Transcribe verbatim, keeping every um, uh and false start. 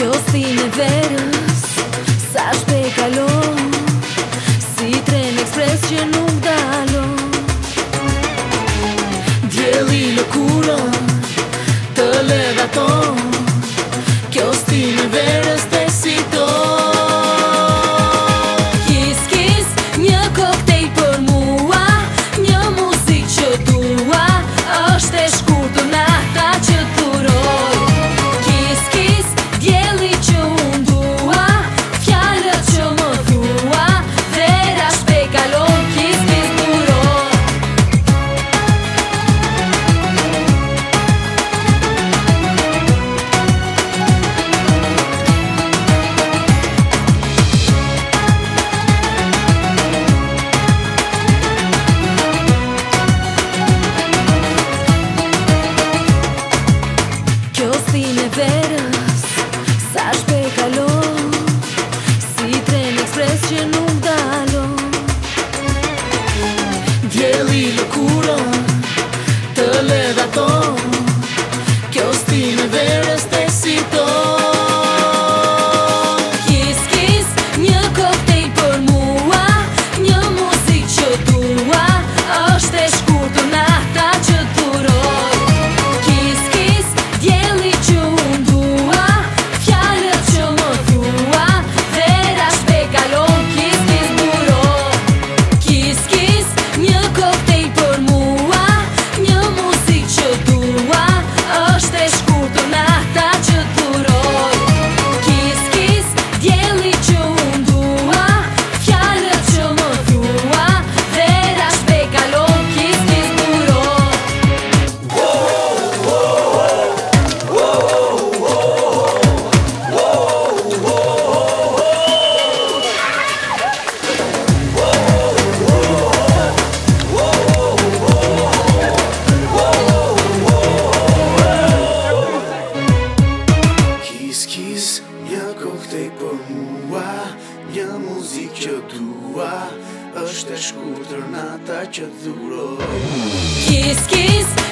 Kjo stin e verës, sa shpejt kalon, si tren ekspres që nuk dalon. Djeli lëkurën, të levaton, kjo stin e verës të siton. Kiss, kiss, një koktejl për mua, një muzik që dua, është e shkurtër nata që duroj. Kiss, kiss, djeli që unë dua, fjalët që më thua, vera shpejt kalon, kiss, kiss, duroj. Kjo stin e verës, sa shpejt kalon, si tren ekspres që nuk dalon. Djeli lëkurën, të levaton, kjo stin e verës të siton. Kiss, kiss, një koktejl për mua, një muzik që dua, është e shkurtër nata që duroj. Kiss, kiss, djeli që unë dua, fjalët që më thua, vera shpejt kalon, kiss, kiss, duroj. Kiss, kiss, një koktejl për mua, një muzik që dua, është e shkurtër nata që duroj. Kiss, kiss, djeli që unë dua, fjalët që më thua, vera shpejt kalon, kiss, kiss, duroj. Kiss, kiss, një koktejl për mua, një muzik që dua, është e shkurtër nata që duroj. Kiss, kiss,